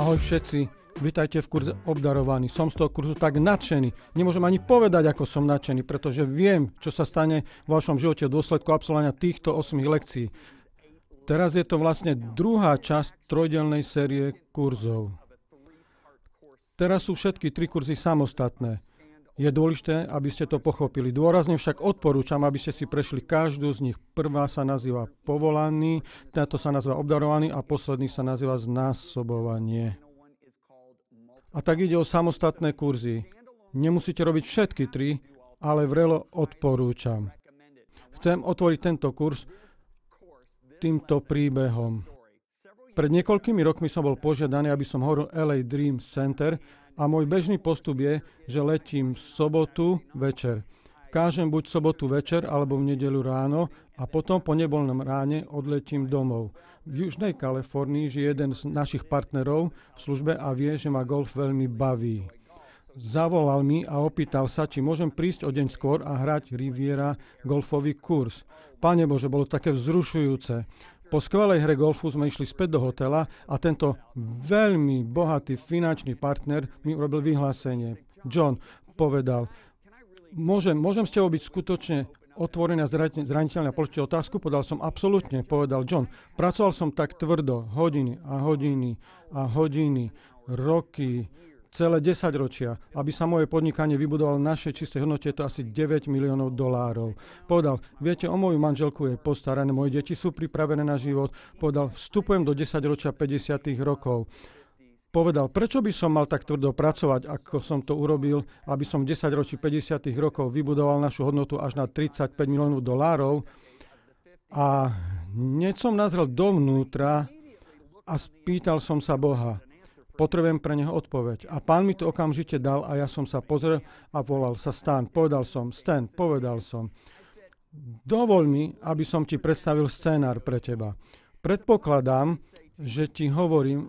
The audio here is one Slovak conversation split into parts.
Ahoj všetci, vitajte v kurze Obdarovaní. Som z toho kurzu tak nadšený. Nemôžem ani povedať, ako som nadšený, pretože viem, čo sa stane v vašom živote v dôsledku absolvovania týchto 8 lekcií. Teraz je to vlastne druhá časť trojdelnej série kurzov. Teraz sú všetky 3 kurzy samostatné. Je dôležité, aby ste to pochopili. Dôrazne však odporúčam, aby ste si prešli každú z nich. Prvá sa nazýva povolaný, táto sa nazýva obdarovaný a posledný sa nazýva znásobovanie. A tak ide o samostatné kurzy. Nemusíte robiť všetky 3, ale vrelo odporúčam. Chcem otvoriť tento kurz týmto príbehom. Pred niekoľkými rokmi som bol požiadaný, aby som hovoril LA Dream Center a môj bežný postup je, že letím v sobotu večer. Kážem buď v sobotu večer alebo v nedeľu ráno a potom po nedeľnom ráne odletím domov. V Južnej Kalifornii žije jeden z našich partnerov v službe a vie, že ma golf veľmi baví. Zavolal mi a opýtal sa, či môžem prísť o deň skôr a hrať Riviera golfový kurz. Pane Bože, bolo také vzrušujúce. Po skvelej hre golfu sme išli späť do hotela a tento veľmi bohatý finančný partner mi urobil vyhlásenie. John povedal, môžem s tebou byť skutočne otvorený a zraniteľný a položiť otázku? Povedal som, absolútne, povedal John. Pracoval som tak tvrdo, hodiny a hodiny a hodiny, roky, celé 10 ročia, aby sa moje podnikanie vybudovalo v našej čistej hodnote, je to asi $9 miliónov. Povedal, viete, o moju manželku je postarané, moje deti sú pripravené na život. Povedal, vstupujem do 10 ročia 50 rokov. Povedal, prečo by som mal tak tvrdo pracovať, ako som to urobil, aby som v 10 ročí 50 rokov vybudoval našu hodnotu až na $35 miliónov. A hneď som nazrel dovnútra a spýtal som sa Boha. Potrebujem pre neho odpoveď. A pán mi to okamžite dal a ja som sa pozrel a volal sa Stan. Povedal som, Stan, povedal som, dovoľ mi, aby som ti predstavil scénár pre teba. Predpokladám, že ti hovorím,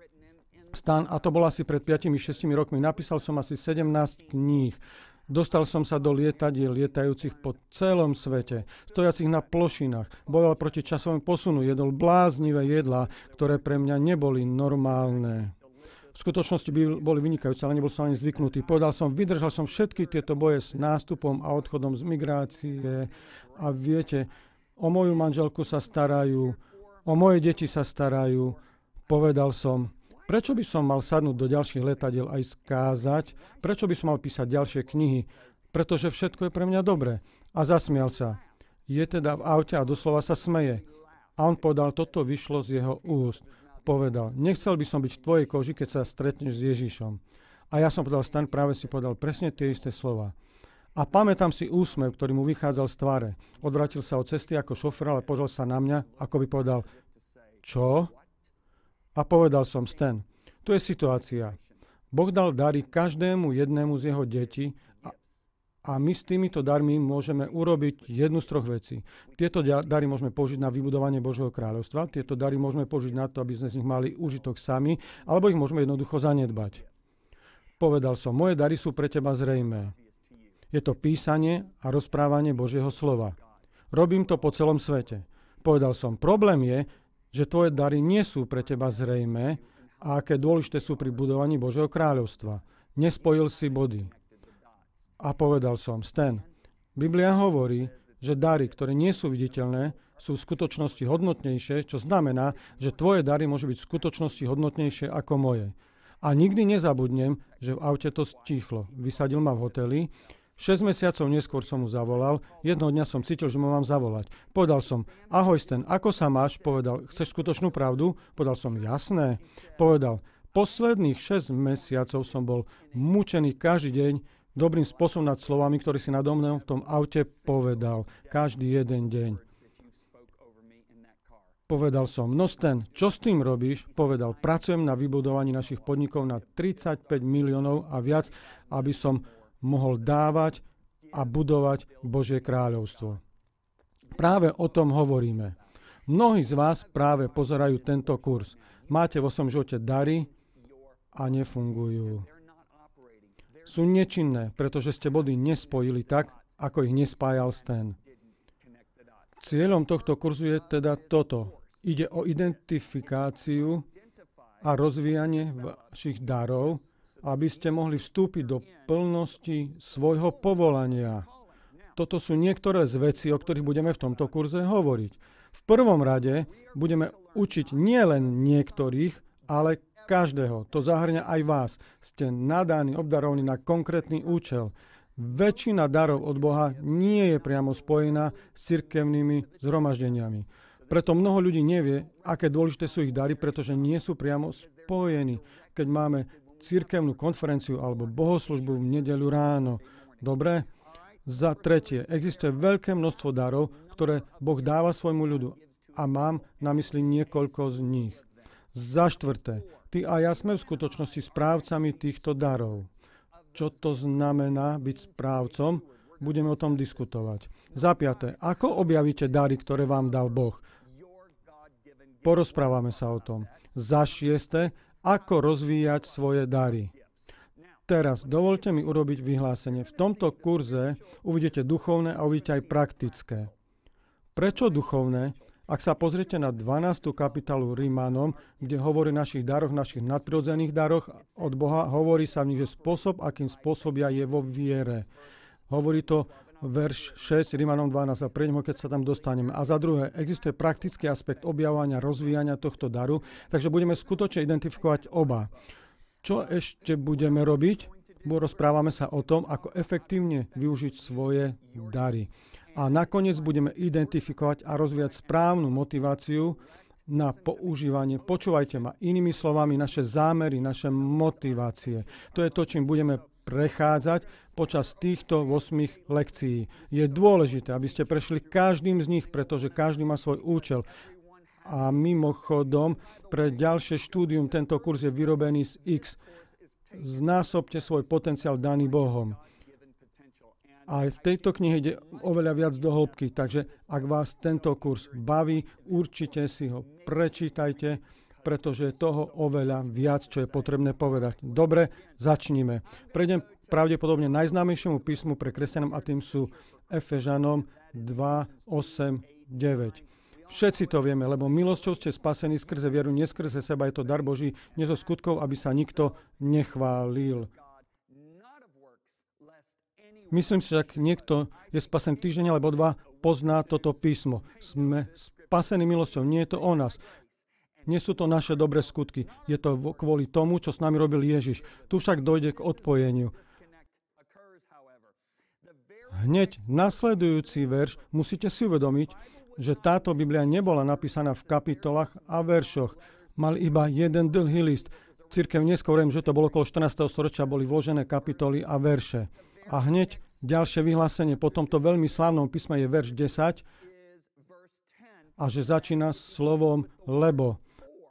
Stan, a to bolo asi pred 5-6 rokmi, napísal som asi 17 kníh. Dostal som sa do lietadiel lietajúcich po celom svete, stojacich na plošinách, bojoval proti časovému posunu, jedol bláznivé jedlá, ktoré pre mňa neboli normálne. V skutočnosti boli vynikajúce, ale nebol som ani zvyknutý. Povedal som, vydržal som všetky tieto boje s nástupom a odchodom z migrácie a viete, o moju manželku sa starajú, o moje deti sa starajú. Povedal som, prečo by som mal sadnúť do ďalších letadiel a ísť kázať? Prečo by som mal písať ďalšie knihy? Pretože všetko je pre mňa dobré. A zasmial sa. Je teda v aute a doslova sa smeje. A on povedal, toto vyšlo z jeho úst. Povedal, nechcel by som byť v tvojej koži, keď sa stretneš s Ježišom. A ja som povedal, Stan, práve si povedal presne tie isté slova. A pamätám si úsmev, ktorý mu vychádzal z tváre. Odvrátil sa od cesty ako šofér, ale pozrel sa na mňa, ako by povedal, čo? A povedal som, Stan, tu je situácia. Boh dal dary každému jednému z jeho detí a my s týmito darmi môžeme urobiť jednu z 3 vecí. Tieto dary môžeme použiť na vybudovanie Božieho kráľovstva, tieto dary môžeme použiť na to, aby sme z nich mali užitok sami, alebo ich môžeme jednoducho zanedbať. Povedal som, moje dary sú pre teba zrejmé. Je to písanie a rozprávanie Božieho slova. Robím to po celom svete. Povedal som, problém je, že tvoje dary nie sú pre teba zrejmé a aké dôležité sú pri budovaní Božieho kráľovstva. Nespojil si body. A povedal som, Stan, Biblia hovorí, že dary, ktoré nie sú viditeľné, sú v skutočnosti hodnotnejšie, čo znamená, že tvoje dary môžu byť v skutočnosti hodnotnejšie ako moje. A nikdy nezabudnem, že v aute to stíchlo. Vysadil ma v hoteli. 6 mesiacov neskôr som mu zavolal. Jednoho dňa som cítil, že mu mám zavolať. Povedal som, ahoj Stan, ako sa máš? Povedal, chceš skutočnú pravdu? Povedal som, jasné. Povedal, posledných 6 mesiacov som bol mučený každý deň dobrým spôsobom nad slovami, ktoré si nado mnou v tom aute povedal. Každý jeden deň. Povedal som, no Stan, čo s tým robíš? Povedal, pracujem na vybudovaní našich podnikov na 35 miliónov a viac, aby som mohol dávať a budovať Božie kráľovstvo. Práve o tom hovoríme. Mnohí z vás práve pozerajú tento kurz. Máte vo svojom živote dary a nefungujú. Sú nečinné, pretože ste body nespojili tak, ako ich nespájal Stan. Cieľom tohto kurzu je teda toto. Ide o identifikáciu a rozvíjanie vašich darov, aby ste mohli vstúpiť do plnosti svojho povolania. Toto sú niektoré z vecí, o ktorých budeme v tomto kurze hovoriť. V prvom rade budeme učiť nielen niektorých, ale každého. To zahŕňa aj vás. Ste nadaní, obdarovaní na konkrétny účel. Väčšina darov od Boha nie je priamo spojená s cirkevnými zhromaždeniami. Preto mnoho ľudí nevie, aké dôležité sú ich dary, pretože nie sú priamo spojení. Keď máme cirkevnú konferenciu alebo bohoslužbu v nedeľu ráno. Dobre? Za tretie, existuje veľké množstvo darov, ktoré Boh dáva svojmu ľudu. A mám na mysli niekoľko z nich. Za štvrté, ty a ja sme v skutočnosti správcami týchto darov. Čo to znamená byť správcom? Budeme o tom diskutovať. Za piaté, ako objavíte dary, ktoré vám dal Boh? Porozprávame sa o tom. Za šieste, ako rozvíjať svoje dary. Teraz dovolte mi urobiť vyhlásenie. V tomto kurze uvidíte duchovné a uvidíte aj praktické. Prečo duchovné? Ak sa pozriete na 12. kapitolu Rímanom, kde hovorí o našich daroch, našich nadprirodzených daroch od Boha, hovorí sa v nich, že spôsob, akým spôsobia je vo viere. Hovorí to verš 6, Rímanom 12 a prejdem ho, keď sa tam dostaneme. A za druhé, existuje praktický aspekt objavovania, rozvíjania tohto daru, takže budeme skutočne identifikovať oba. Čo ešte budeme robiť? Rozprávame sa o tom, ako efektívne využiť svoje dary. A nakoniec budeme identifikovať a rozvíjať správnu motiváciu na používanie. Počúvajte ma, inými slovami, naše zámery, naše motivácie. To je to, čím budeme prechádzať počas týchto 8 lekcií. Je dôležité, aby ste prešli každým z nich, pretože každý má svoj účel. A mimochodom, pre ďalšie štúdium tento kurz je vyrobený z X. Znásobte svoj potenciál daný Bohom. Aj v tejto knihe ide oveľa viac do hĺbky, takže ak vás tento kurz baví, určite si ho prečítajte, pretože je toho oveľa viac, čo je potrebné povedať. Dobre, začníme. Prejdem pravdepodobne najznámejšiemu písmu pre kresťanom a tým sú Efežanom 2, 8, 9. Všetci to vieme, lebo milosťou ste spasení skrze vieru, nie skrze seba, je to dar Boží, nie zo skutkov, aby sa nikto nechválil. Myslím si, že ak niekto je spasený týždeň alebo dva, pozná toto písmo. Sme spasení milosťou, nie je to o nás. Nie sú to naše dobré skutky. Je to kvôli tomu, čo s nami robil Ježiš. Tu však dojde k odpojeniu. Hneď nasledujúci verš musíte si uvedomiť, že táto Biblia nebola napísaná v kapitolách a veršoch. Mal iba jeden dlhý list. Cirkev neskôr, že to bolo okolo 14. storočia, boli vložené kapitoly a verše. A hneď ďalšie vyhlásenie po tomto veľmi slávnom písme je verš 10 a že začína slovom lebo.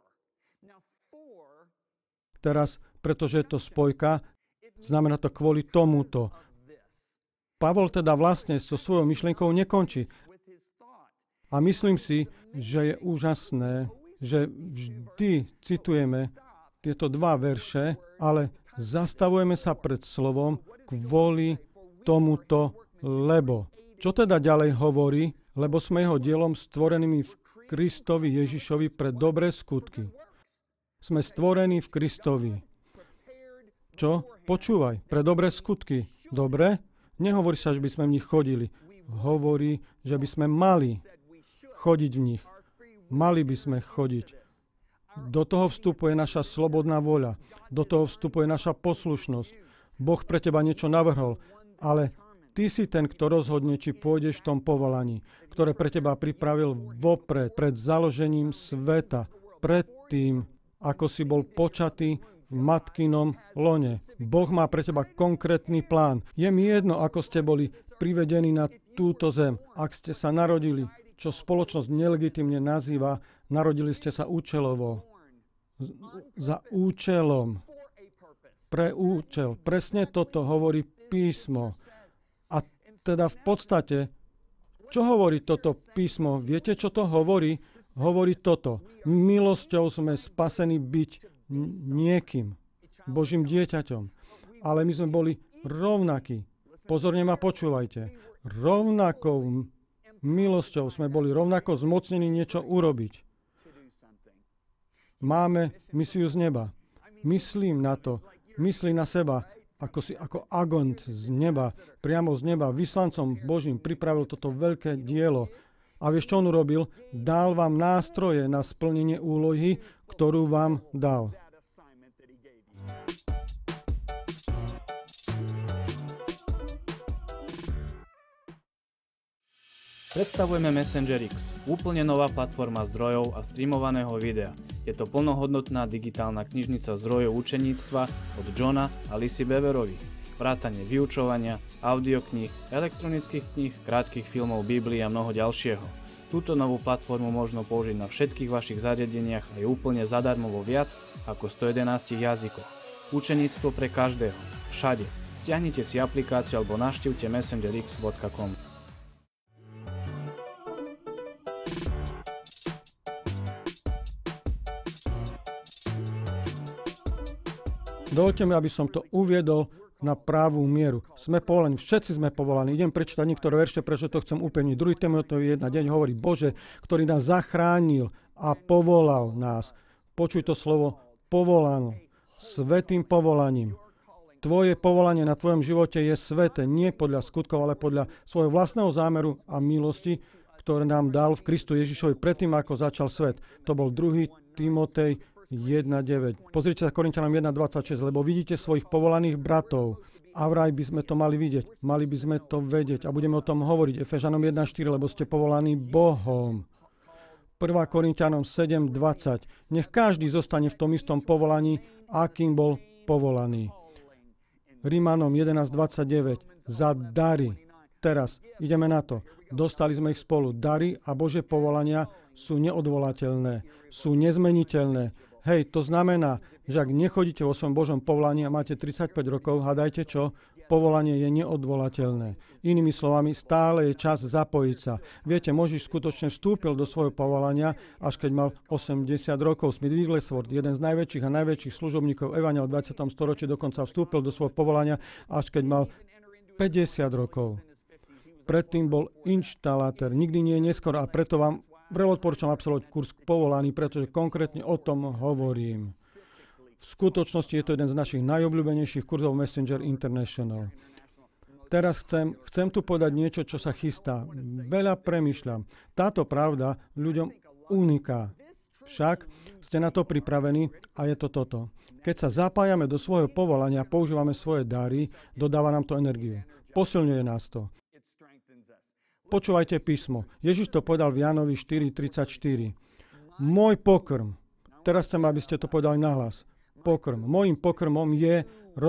Teraz, pretože je to spojka, znamená to kvôli tomuto. Pavol teda vlastne so svojou myšlienkou nekončí. A myslím si, že je úžasné, že vždy citujeme tieto dva verše, ale zastavujeme sa pred slovom kvôli tomuto lebo. Čo teda ďalej hovorí? Lebo sme jeho dielom stvorenými v Kristovi Ježišovi pre dobré skutky. Sme stvorení v Kristovi. Čo? Počúvaj, pre dobré skutky. Dobre? Nehovorí sa, že by sme v nich chodili. Hovorí, že by sme mali chodiť v nich. Mali by sme chodiť. Do toho vstupuje naša slobodná voľa. Do toho vstupuje naša poslušnosť. Boh pre teba niečo navrhol, ale ty si ten, kto rozhodne, či pôjdeš v tom povolaní, ktoré pre teba pripravil vopred, pred založením sveta, pred tým, ako si bol počatý v matkinom lone. Boh má pre teba konkrétny plán. Je mi jedno, ako ste boli privedení na túto zem. Ak ste sa narodili, čo spoločnosť nelegitímne nazýva, narodili ste sa účelovo. Za účelom. Pre účel. Presne toto hovorí písmo. A teda v podstate, čo hovorí toto písmo? Viete, čo to hovorí? Hovorí toto. Milosťou sme spasení byť niekým. Božím dieťaťom. Ale my sme boli rovnakí. Pozorne ma počúvajte. Rovnakou milosťou sme boli rovnako zmocnení niečo urobiť. Máme misiu z neba. Myslím na to. Myslí na seba, ako agent z neba, priamo z neba, vyslancom Božím pripravil toto veľké dielo. A vieš, čo on urobil? Dal vám nástroje na splnenie úlohy, ktorú vám dal. Predstavujeme Messenger X, úplne nová platforma zdrojov a streamovaného videa. Je to plnohodnotná digitálna knižnica zdrojov učeníctva od Johna a Lisy Beverovi. Vrátane vyučovania, audiokníh, elektronických kníh, krátkych filmov, Biblii a mnoho ďalšieho. Túto novú platformu možno použiť na všetkých vašich zariadeniach a je úplne zadarmo vo viac ako 111 jazykoch. Učeníctvo pre každého, všade. Stiahnite si aplikáciu alebo navštívte messengerx.com. Dovoľte mi, aby som to uviedol na pravú mieru. Sme povolaní, všetci sme povolaní. Idem prečítať niektoré verše, prečo to chcem upevniť. 2. Timoteovi 1 deň hovorí, Bože, ktorý nás zachránil a povolal nás. Počuj to slovo povolanú. Svätým povolaním. Tvoje povolanie na tvojom živote je sväté, nie podľa skutkov, ale podľa svojho vlastného zámeru a milosti, ktoré nám dal v Kristu Ježišovi predtým, ako začal svet. To bol 2. Timotej 1.9. Pozrite sa Korinťanom 1.26, lebo vidíte svojich povolaných bratov. A vraj by sme to mali vidieť. Mali by sme to vedieť. A budeme o tom hovoriť. Efežanom 1.4, lebo ste povolaní Bohom. 1. Korinťanom 7.20. Nech každý zostane v tom istom povolaní, akým bol povolaný. Rímanom 11.29. Za dary. Teraz ideme na to. Dostali sme ich spolu. Dary a Božie povolania sú neodvolateľné. Sú nezmeniteľné. Hej, to znamená, že ak nechodíte vo svojom Božom povolaní a máte 35 rokov, hádajte čo? Povolanie je neodvolateľné. Inými slovami, stále je čas zapojiť sa. Viete, Mojžiš skutočne vstúpil do svojho povolania, až keď mal 80 rokov. Smith Wigglesworth, jeden z najväčších a najväčších služobníkov evanjelia v 20. storočí, dokonca vstúpil do svojho povolania, až keď mal 50 rokov. Predtým bol inštalátor, nikdy nie je neskoro a preto vám odporúčam absolvovať kurz povolaný, pretože konkrétne o tom hovorím. V skutočnosti je to jeden z našich najobľúbenejších kurzov Messenger International. Teraz chcem tu povedať niečo, čo sa chystá. Veľa premýšľam. Táto pravda ľuďom uniká. Však ste na to pripravení a je to toto. Keď sa zapájame do svojho povolania a používame svoje dary, dodáva nám to energiu. Posilňuje nás to. Počúvajte písmo. Ježiš to povedal v Jánovi 4.34. Môj pokrm, teraz chcem, aby ste to povedali nahlas. Pokrm. Mojím pokrmom je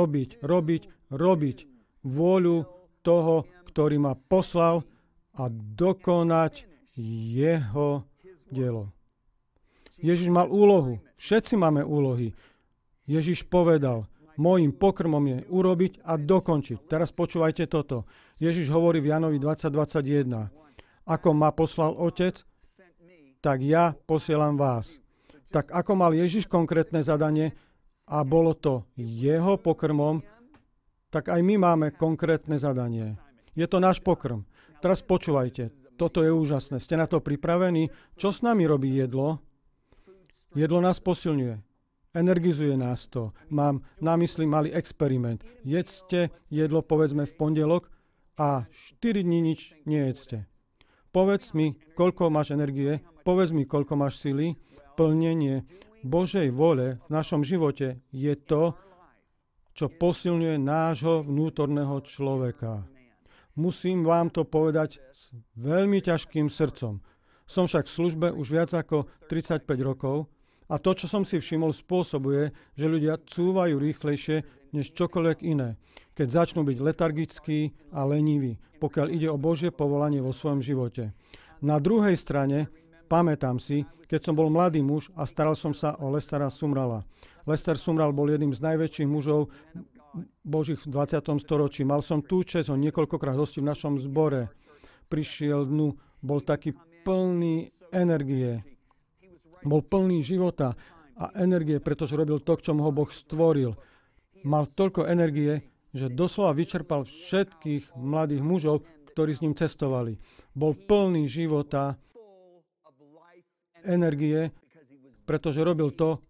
robiť vôľu toho, ktorý ma poslal a dokonať jeho dielo. Ježiš mal úlohu. Všetci máme úlohy. Ježiš povedal, môjim pokrmom je urobiť a dokončiť. Teraz počúvajte toto. Ježiš hovorí v Jánovi 20.21. Ako ma poslal Otec, tak ja posielam vás. Tak ako mal Ježiš konkrétne zadanie a bolo to jeho pokrmom, tak aj my máme konkrétne zadanie. Je to náš pokrm. Teraz počúvajte. Toto je úžasné. Ste na to pripravení? Čo s nami robí jedlo? Jedlo nás posilňuje. Energizuje nás to. Mám na mysli malý experiment. Jedzte jedlo, povedzme, v pondelok a 4 dní nič nejedzte. Povedz mi, koľko máš energie, povedz mi, koľko máš sily. Plnenie Božej vôle v našom živote je to, čo posilňuje nášho vnútorného človeka. Musím vám to povedať s veľmi ťažkým srdcom. Som však v službe už viac ako 35 rokov a to, čo som si všimol, spôsobuje, že ľudia cúvajú rýchlejšie než čokoľvek iné, keď začnú byť letargickí a leniví, pokiaľ ide o Božie povolanie vo svojom živote. Na druhej strane, pamätám si, keď som bol mladý muž a staral som sa o Lestera Sumralla. Lester Sumrall bol jedným z najväčších mužov Božích v 20. storočí. Mal som tú česť ho niekoľkokrát hostiť v našom zbore. Prišiel dnu, bol taký plný energie. Bol plný života a energie, pretože robil to, k čomu ho Boh stvoril. Mal toľko energie, že doslova vyčerpal všetkých mladých mužov, ktorí s ním cestovali. Bol plný života, energie, pretože robil to,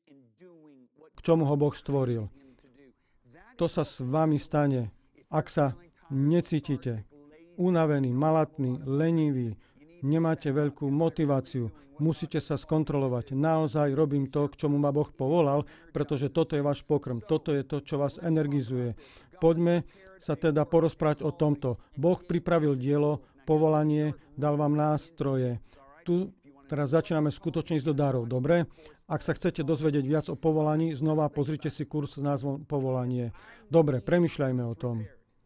k čomu ho Boh stvoril. To sa s vami stane, ak sa necítite unavení, malatní, leniví, nemáte veľkú motiváciu, musíte sa skontrolovať. Naozaj robím to, k čomu ma Boh povolal, pretože toto je váš pokrm, toto je to, čo vás energizuje. Poďme sa teda porozprávať o tomto. Boh pripravil dielo, povolanie, dal vám nástroje. Tu teraz začíname skutočne ísť do darov, dobre? Ak sa chcete dozvedieť viac o povolaní, znova pozrite si kurz s názvom Povolanie. Dobre, premýšľajme o tom.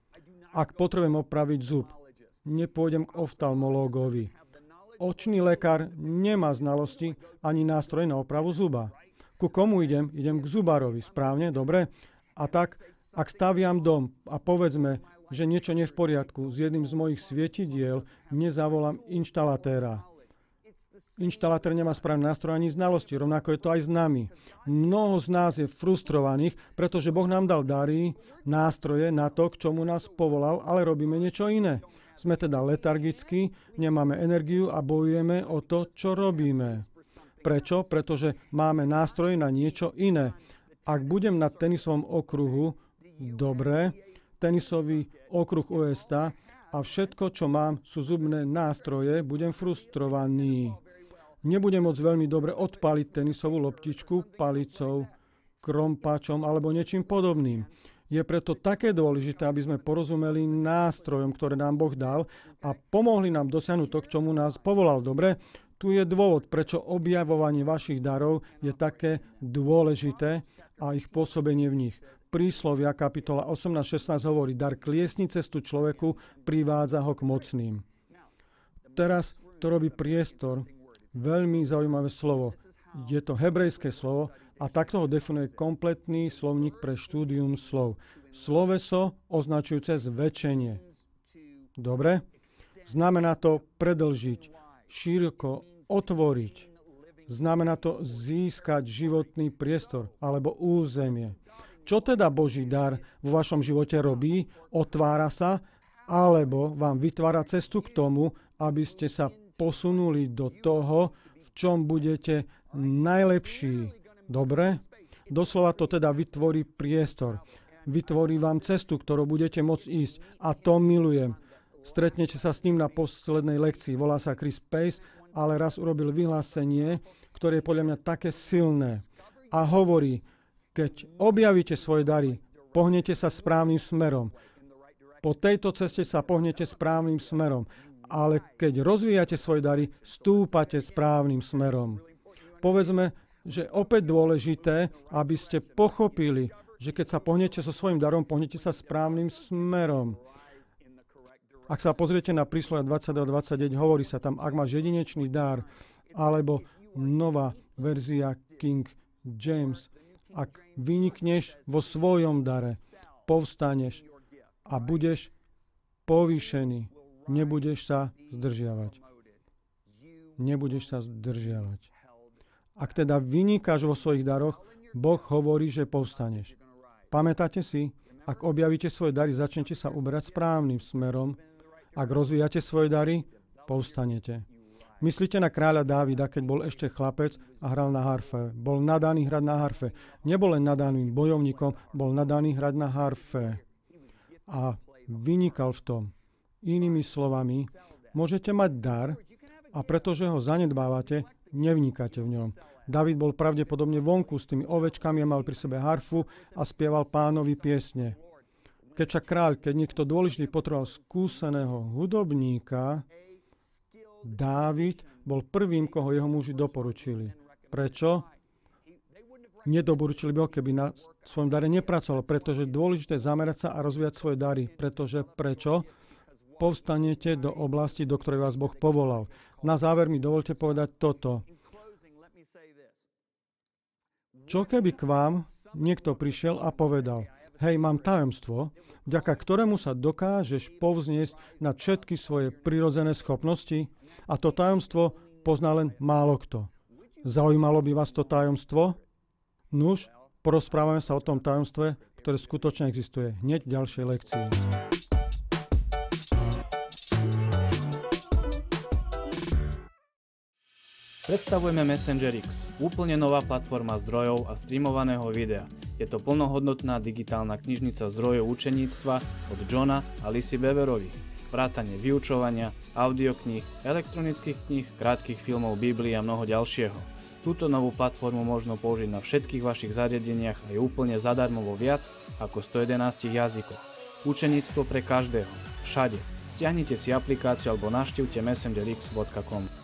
Ak potrebujem opraviť zub, nepôjdem k oftalmológovi. Očný lekár nemá znalosti ani nástroje na opravu zuba. Ku komu idem? Idem k zubárovi, správne? Dobre? A tak, ak staviam dom a povedzme, že niečo nie je v poriadku s jedným z mojich svietidiel, nezavolám inštalatéra. Inštalatér nemá správne nástroje ani znalosti, rovnako je to aj s nami. Mnoho z nás je frustrovaných, pretože Boh nám dal dary, nástroje na to, k čomu nás povolal, ale robíme niečo iné. Sme teda letargickí, nemáme energiu a bojujeme o to, čo robíme. Prečo? Pretože máme nástroje na niečo iné. Ak budem na tenisovom okruhu, dobre, tenisový okruh USA a všetko, čo mám, sú zubné nástroje, budem frustrovaný. Nebudem môcť veľmi dobre odpaliť tenisovú loptičku palicou, krompáčom alebo niečím podobným. Je preto také dôležité, aby sme porozumeli nástrojom, ktoré nám Boh dal a pomohli nám dosiahnuť to, k čomu nás povolal. Dobre? Tu je dôvod, prečo objavovanie vašich darov je také dôležité a ich pôsobenie v nich. Príslovia kapitola 18-16 hovorí, dar kliesni cestu človeku, privádza ho k mocným. Teraz to robí priestor. Veľmi zaujímavé slovo. Je to hebrejské slovo a takto ho definuje kompletný slovník pre štúdium slov. Sloveso označujúce zväčšenie. Dobre? Znamená to predĺžiť, široko otvoriť. Znamená to získať životný priestor alebo územie. Čo teda Boží dar vo vašom živote robí? Otvára sa alebo vám vytvára cestu k tomu, aby ste sa posunuli do toho, v čom budete najlepší. Dobre? Doslova to teda vytvorí priestor. Vytvorí vám cestu, ktorou budete môcť ísť. A to milujem. Stretnete sa s ním na poslednej lekcii. Volá sa Chris Pace, ale raz urobil vyhlásenie, ktoré je podľa mňa také silné. A hovorí, keď objavíte svoje dary, pohnete sa správnym smerom. Po tejto ceste sa pohnete správnym smerom. Ale keď rozvíjate svoje dary, stúpate správnym smerom. Povedzme, že opäť dôležité, aby ste pochopili, že keď sa pohnete so svojím darom, pohnete sa správnym smerom. Ak sa pozriete na príslovia 22-29, hovorí sa tam, ak máš jedinečný dar, alebo nová verzia King James, ak vynikneš vo svojom dare, povstaneš a budeš povýšený. Nebudeš sa zdržiavať. Nebudeš sa zdržiavať. Ak teda vynikáš vo svojich daroch, Boh hovorí, že povstaneš. Pamätáte si, ak objavíte svoje dary, začnete sa uberať správnym smerom. Ak rozvíjate svoje dary, povstanete. Myslíte na kráľa Dávida, keď bol ešte chlapec a hral na harfe. Bol nadaný hrať na harfe. Nebol len nadaným bojovníkom, bol nadaný hrať na harfe. A vynikal v tom. Inými slovami, môžete mať dar a pretože ho zanedbávate, nevnikáte v ňom. David bol pravdepodobne vonku s tými ovečkami a mal pri sebe harfu a spieval Pánovi piesne. Keď však kráľ, keď niekto dôležitý potreboval skúseného hudobníka, Dávid bol prvým, koho jeho muži doporučili. Prečo? Nedoporučili by ho, keby na svojom dare nepracoval, pretože dôležité je zamerať sa a rozvíjať svoje dary. Pretože prečo? Povstanete do oblasti, do ktorej vás Boh povolal. Na záver mi dovolte povedať toto. Čo keby k vám niekto prišiel a povedal, hej, mám tajomstvo, vďaka ktorému sa dokážeš povzniesť nad všetky svoje prirodzené schopnosti a to tajomstvo pozná len málo kto. Zaujímalo by vás to tajomstvo? Nuž, porozprávame sa o tom tajomstve, ktoré skutočne existuje hneď v ďalšej lekcii. Predstavujeme Messenger X, úplne nová platforma zdrojov a streamovaného videa. Je to plnohodnotná digitálna knižnica zdrojov učeníctva od Johna a Lisy Beverových. Vrátane vyučovania, audiokníh, elektronických kníh, krátkych filmov, Biblii a mnoho ďalšieho. Túto novú platformu možno použiť na všetkých vašich zariadeniach a je úplne zadarmo vo viac ako 111 jazykoch. Učeníctvo pre každého, všade. Stiahnite si aplikáciu alebo navštívte messengerx.com.